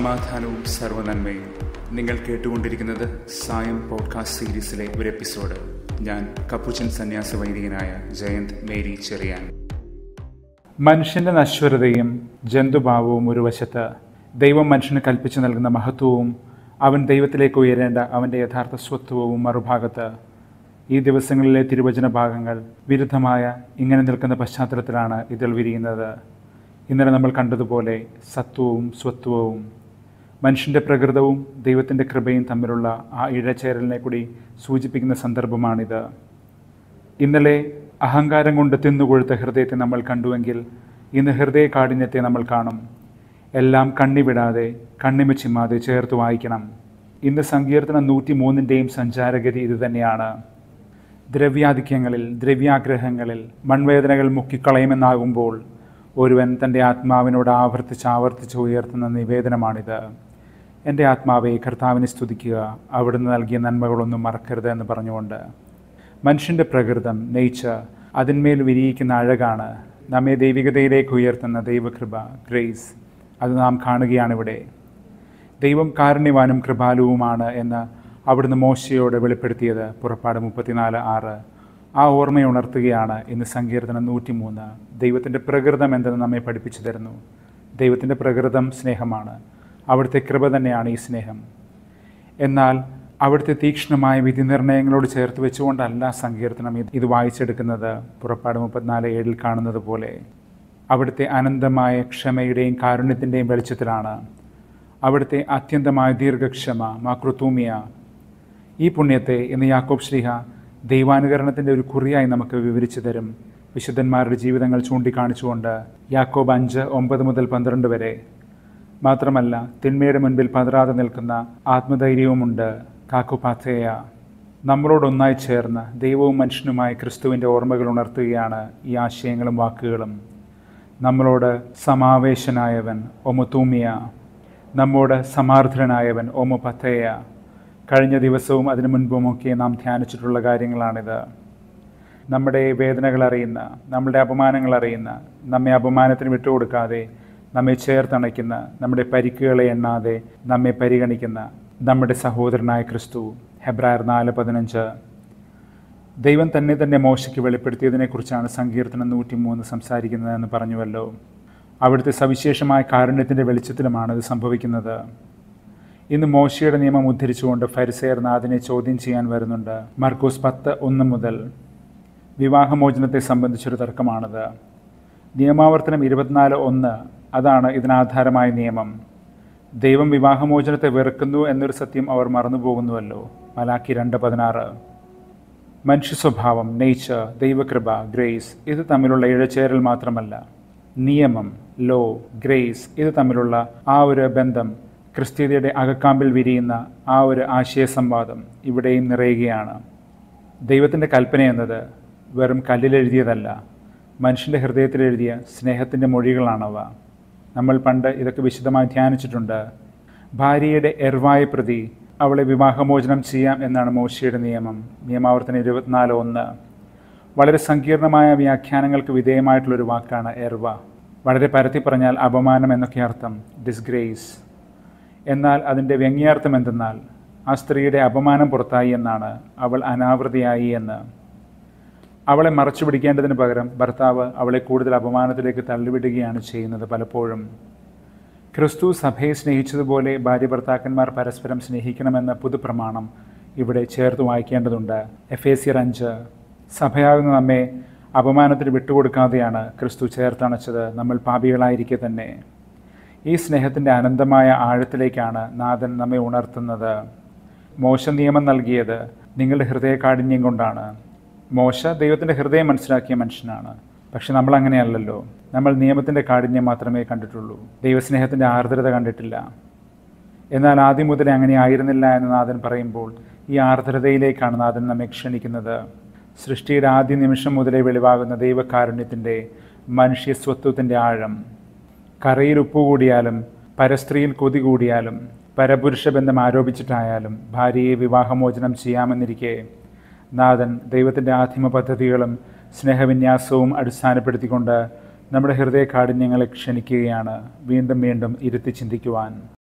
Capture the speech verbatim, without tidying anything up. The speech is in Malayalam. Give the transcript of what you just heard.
സമാധാനവും സർവ്വനന്മയും. നിങ്ങൾ കേട്ടുകൊണ്ടിരിക്കുന്നത് സായം പോഡ്കാസ്റ്റ് സീരീസിലെ ഒരു എപ്പിസോഡ്. ഞാൻ കപ്പുച്ചൻ സന്യാസ വൈദികനായ ജയന്ത് മേരി ചെറിയാൻ. മനുഷ്യന്റെ നശ്വരതയും ജന്തുഭാവവും ഒരു വശത്ത്, ദൈവം മനുഷ്യന് കൽപ്പിച്ചു നൽകുന്ന മഹത്വവും അവൻ ദൈവത്തിലേക്ക് ഉയരേണ്ട അവൻ്റെ യഥാർത്ഥ സ്വത്വവും മറുഭാഗത്ത്. ഈ ദിവസങ്ങളിലെ തിരുവചന ഭാഗങ്ങൾ വിരുദ്ധമായ ഇങ്ങനെ നിൽക്കുന്ന പശ്ചാത്തലത്തിലാണ് ഇതിൽ വിരിയുന്നത്. ഇന്നലെ നമ്മൾ കണ്ടതുപോലെ സത്വവും സ്വത്വവും, മനുഷ്യൻ്റെ പ്രകൃതവും ദൈവത്തിൻ്റെ കൃപയും തമ്മിലുള്ള ആ ഇഴചേരലിനെ കൂടി സൂചിപ്പിക്കുന്ന സന്ദർഭമാണിത്. ഇന്നലെ അഹങ്കാരം കൊണ്ട് തിന്നുകൊഴുത്ത ഹൃദയത്തെ നമ്മൾ കണ്ടുവെങ്കിൽ ഇന്ന് ഹൃദയ കാഠിന്യത്തെ നമ്മൾ കാണും. എല്ലാം കണ്ണിവിടാതെ കണ്ണിമ ചിമ്മാതെ ചേർത്ത് വായിക്കണം. ഇന്ന് സങ്കീർത്തനം നൂറ്റി മൂന്നിൻ്റെയും സഞ്ചാരഗതി ഇതുതന്നെയാണ്. ദ്രവ്യാധിക്യങ്ങളിൽ, ദ്രവ്യാഗ്രഹങ്ങളിൽ മൺവേദനകൾ മുക്കിക്കളയുമെന്നാകുമ്പോൾ ഒരുവൻ തൻ്റെ ആത്മാവിനോട് ആവർത്തിച്ച് ആവർത്തിച്ച് ഉയർത്തുന്ന നിവേദനമാണിത്. എൻ്റെ ആത്മാവെ കർത്താവിനെ സ്തുതിക്കുക, അവിടുന്ന് നൽകിയ നന്മകളൊന്നും മറക്കരുത് എന്ന് പറഞ്ഞുകൊണ്ട്. മനുഷ്യൻ്റെ പ്രകൃതം, നേച്ചർ, അതിന്മേൽ വിരിയിക്കുന്ന അഴകാണ് നമ്മെ ദൈവികതയിലേക്ക് ഉയർത്തുന്ന ദൈവകൃപ, ഗ്രേസ്. അത് നാം കാണുകയാണിവിടെ. ദൈവം കാരുണ്യവാനും കൃപാലുവുമാണ് എന്ന് അവിടുന്ന് മോശയോട് വെളിപ്പെടുത്തിയത് പുറപ്പാട് മുപ്പത്തിനാല് ആറ്. ആ ഓർമ്മയുണർത്തുകയാണ് ഇന്ന് സങ്കീർത്തനം നൂറ്റി മൂന്ന്. ദൈവത്തിൻ്റെ പ്രകൃതം എന്തെന്ന് നമ്മെ പഠിപ്പിച്ചു തരുന്നു. ദൈവത്തിൻ്റെ പ്രകൃതം സ്നേഹമാണ്. അവിടുത്തെ കൃപ തന്നെയാണ് ഈ സ്നേഹം. എന്നാൽ അവിടുത്തെ തീക്ഷ്ണമായ വിധി നിർണയങ്ങളോട് ചേർത്ത് വെച്ചുകൊണ്ടല്ല സങ്കീർത്തനം ഇത് വായിച്ചെടുക്കുന്നത്. പുറപ്പാട് മുപ്പത്തിനാല് ഏഴിൽ കാണുന്നത് പോലെ അവിടുത്തെ അനന്തമായ ക്ഷമയുടെയും കാരുണ്യത്തിൻ്റെയും വെളിച്ചത്തിലാണ്. അവിടുത്തെ അത്യന്തമായ ദീർഘക്ഷമ, മാക്രുത്തൂമിയ. ഈ പുണ്യത്തെ ഇന്ന് യാക്കോബ് ശ്ലീഹ ദൈവാനുകരണത്തിൻ്റെ ഒരു കുറിയായി നമുക്ക് വിവരിച്ചു തരും. വിശുദ്ധന്മാരുടെ ജീവിതങ്ങൾ ചൂണ്ടിക്കാണിച്ചുകൊണ്ട് യാക്കോബ് അഞ്ച് ഒമ്പത് മുതൽ പന്ത്രണ്ട് വരെ. മാത്രമല്ല, തിന്മയുടെ മുൻപിൽ പതറാതെ നിൽക്കുന്ന ആത്മധൈര്യവുമുണ്ട്. കാക്കുപാഥേയ. നമ്മളോടൊന്നായി ചേർന്ന് ദൈവവും മനുഷ്യനുമായ ക്രിസ്തുവിൻ്റെ ഓർമ്മകൾ ഉണർത്തുകയാണ് ഈ ആശയങ്ങളും വാക്കുകളും. നമ്മളോട് സമാവേശനായവൻ ഒമുത്തൂമിയ, നമ്മോട് സമാർദ്ദനായവൻ ഒമുപഥേയ. കഴിഞ്ഞ ദിവസവും അതിനു മുൻപുമൊക്കെ നാം ധ്യാനിച്ചിട്ടുള്ള കാര്യങ്ങളാണിത്. നമ്മുടെ വേദനകൾ അറിയുന്ന, നമ്മുടെ അപമാനങ്ങൾ അറിയുന്ന, നമ്മെ അപമാനത്തിന് വിട്ടുകൊടുക്കാതെ നമ്മെ ചേർത്തണയ്ക്കുന്ന, നമ്മുടെ പരിക്കുകളെ എണ്ണാതെ നമ്മെ പരിഗണിക്കുന്ന നമ്മുടെ സഹോദരനായ ക്രിസ്തു. ഹെബ്രായർ നാല് പതിനഞ്ച്. ദൈവം തന്നെ തന്നെ മോശയ്ക്ക് വെളിപ്പെടുത്തിയതിനെക്കുറിച്ചാണ് സങ്കീർത്തനം നൂറ്റി മൂന്ന് സംസാരിക്കുന്നതെന്ന് പറഞ്ഞുവല്ലോ. അവിടുത്തെ സവിശേഷമായ കാരുണ്യത്തിൻ്റെ വെളിച്ചത്തിലുമാണ് ഇത് സംഭവിക്കുന്നത്. ഇന്ന് മോശയുടെ നിയമം ഉദ്ധരിച്ചുകൊണ്ട് ഫരിസേയർ നാഥനെ ചോദ്യം ചെയ്യാൻ വരുന്നുണ്ട്. മർക്കോസ് പത്ത് ഒന്ന് മുതൽ. വിവാഹമോചനത്തെ സംബന്ധിച്ചൊരു തർക്കമാണത്. നിയമാവർത്തനം ഇരുപത്തിനാല് ഒന്ന്, അതാണ് ഇതിനാധാരമായ നിയമം. ദൈവം വിവാഹമോചനത്തെ വെറുക്കുന്നു എന്നൊരു സത്യം അവർ മറന്നുപോകുന്നുവല്ലോ. മലാക്കി രണ്ട് പതിനാറ്. മനുഷ്യ സ്വഭാവം, നേച്ചർ, ദൈവകൃപ, ഗ്രേസ്, ഇത് തമ്മിലുള്ള ഇഴചേരൽ മാത്രമല്ല, നിയമം, ലോ, ഗ്രേസ്, ഇത് തമ്മിലുള്ള ആ ഒരു ബന്ധം, ക്രിസ്തീയതയുടെ അകക്കാമ്പിൽ വിരിയുന്ന ആ ഒരു ആശയസംവാദം ഇവിടെയും നിറയുകയാണ്. ദൈവത്തിൻ്റെ കൽപ്പന എന്നത് വെറും കല്ലിലെഴുതിയതല്ല, മനുഷ്യൻ്റെ ഹൃദയത്തിലെഴുതിയ സ്നേഹത്തിൻ്റെ മൊഴികളാണവ. നമ്മൾ പണ്ട് ഇതൊക്കെ വിശദമായി ധ്യാനിച്ചിട്ടുണ്ട്. ഭാര്യയുടെ എർവായ പ്രതി അവളെ വിവാഹമോചനം ചെയ്യാം എന്നാണ് മോശയുടെ നിയമം. നിയമാവർത്തനം ഇരുപത്തിനാല് ഒന്ന്. വളരെ സങ്കീർണമായ വ്യാഖ്യാനങ്ങൾക്ക് വിധേയമായിട്ടുള്ളൊരു വാക്കാണ് എർവ. വളരെ പരത്തി പറഞ്ഞാൽ അപമാനം എന്നൊക്കെ അർത്ഥം, ഡിസ്ഗ്രേസ്. എന്നാൽ അതിൻ്റെ വ്യംഗ്യാർത്ഥം എന്തെന്നാൽ ആ സ്ത്രീയുടെ അപമാനം പുറത്തായി എന്നാണ്, അവൾ അനാവൃതയായി എന്ന്. അവളെ മറച്ചു പിടിക്കേണ്ടതിന് പകരം ഭർത്താവ് അവളെ കൂടുതൽ അപമാനത്തിലേക്ക് തള്ളിവിടുകയാണ് ചെയ്യുന്നത് പലപ്പോഴും. ക്രിസ്തു സഭയെ സ്നേഹിച്ചതുപോലെ ഭാര്യ ഭർത്താക്കന്മാർ പരസ്പരം സ്നേഹിക്കണമെന്ന പുതുപ്രമാണം ഇവിടെ ചേർത്ത് വായിക്കേണ്ടതുണ്ട്. എഫേസ്യർ അഞ്ച്. സഭയാകുന്ന നമ്മെ അപമാനത്തിന് വിട്ടുകൊടുക്കാതെയാണ് ക്രിസ്തു ചേർത്തണച്ചത്, നമ്മൾ പാപികളായിരിക്കെ തന്നെ. ഈ സ്നേഹത്തിൻ്റെ അനന്തമായ ആഴത്തിലേക്കാണ് നാഥൻ നമ്മെ ഉണർത്തുന്നത്. മോശ നിയമം നൽകിയത് നിങ്ങളുടെ ഹൃദയകാഠിന്യം കൊണ്ടാണ്. മോശ ദൈവത്തിൻ്റെ ഹൃദയം മനസ്സിലാക്കിയ മനുഷ്യനാണ്. പക്ഷെ നമ്മൾ അങ്ങനെയല്ലല്ലോ. നമ്മൾ നിയമത്തിൻ്റെ കാഠിന്യം മാത്രമേ കണ്ടിട്ടുള്ളൂ, ദൈവസ്നേഹത്തിൻ്റെ ആർദ്രത കണ്ടിട്ടില്ല. എന്നാൽ ആദ്യം മുതലേ അങ്ങനെ ആയിരുന്നില്ല എന്ന് നാഥൻ പറയുമ്പോൾ ഈ ആർദ്രതയിലേക്കാണ് നാഥൻ നമ്മെ ക്ഷണിക്കുന്നത്. സൃഷ്ടിയുടെ ആദ്യ നിമിഷം മുതലേ വെളിവാകുന്ന ദൈവകാരുണ്യത്തിൻ്റെ, മനുഷ്യസ്വത്വത്തിൻ്റെ ആഴം. കറയിൽ ഉപ്പ് കൂടിയാലും പരസ്ത്രീയിൽ കൊതി കൂടിയാലും പരപുരുഷ ബന്ധം ആരോപിച്ചിട്ടായാലും ഭാര്യയെ വിവാഹമോചനം ചെയ്യാമെന്നിരിക്കെ നാഥൻ ദൈവത്തിൻ്റെ ആദിമ പദ്ധതികളും സ്നേഹവിന്യാസവും അടിസ്ഥാനപ്പെടുത്തിക്കൊണ്ട് നമ്മുടെ ഹൃദയകാഠിന്യങ്ങളെ ക്ഷണിക്കുകയാണ് വീണ്ടും വീണ്ടും ഇരുത്തി ചിന്തിക്കുവാൻ.